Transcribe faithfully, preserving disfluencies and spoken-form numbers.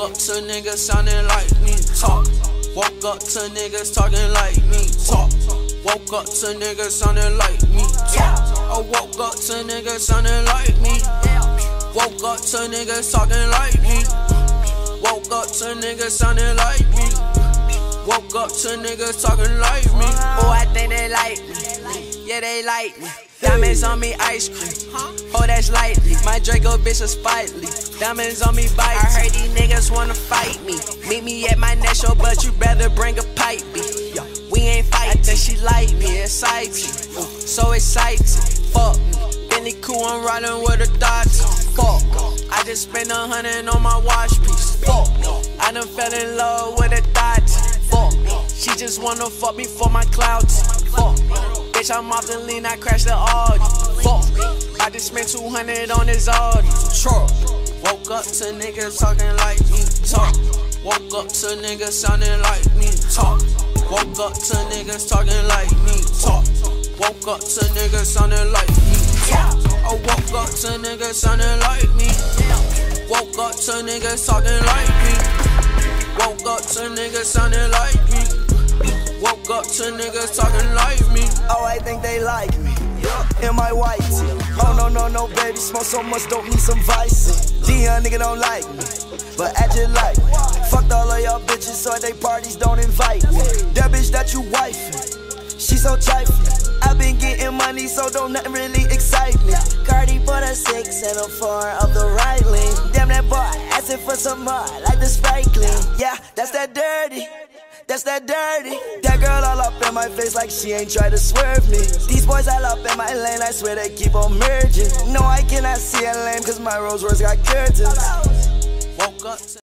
up to niggas sounding like me, talk. Woke up to niggas talking like me, talk. Woke up to niggas sounding like me, talk. I woke up to niggas sounding like me. Woke up to niggas talking like me. Woke up to niggas sounding like me. Woke up to niggas talking like me. Oh, I think they like me. Yeah, they like me. Diamonds on me, ice cream. Oh, that's lightly. My Draco bitch is spitely. Diamonds on me, bite. I heard these niggas wanna fight me. Meet me at my next show, but you better bring a pipe B. We ain't fighting. I think she like me, exciting. Ooh, so exciting. Fuck me. Bentley cool, I'm riding with a Dodge. Fuck. I just spent a hundred on my watch piece. Fuck. I done fell in love with a Dodge. Fuck. She just wanna fuck me for my clouds. Fuck. Bitch, I'm off the lean, I crashed the Audi. Fuck. I just spent two hundred on this Audi. Truck. Woke up to niggas talking like me, talk. Woke up to niggas sounding like me, talk. Woke up to niggas talking like me, talk. Woke up to niggas sounding like me, talk. I woke up to niggas sounding like me. Woke up to niggas talking like me. Woke up to niggas sounding like me. Woke up to niggas talking like me. Oh, I think they like me. In my white tee. Oh no, no, no, baby. Smoke so much, don't need some vice. Dion nigga don't like me, but act just like me. Fucked all of y'all bitches, so at they parties don't invite me. That bitch that you wifing, she so trifling. I been getting money, so don't nothing really excite me. Cardi put a six and a four of the right lane. Damn that boy, asking for some more, like the Sprite clean. Yeah, that's that dirty. That's that dirty. That girl all up in my face like she ain't try to swerve me. These boys all up in my lane, I swear they keep on merging. No, I cannot see a lane cause my Rolls Royce got curtains. Woke up to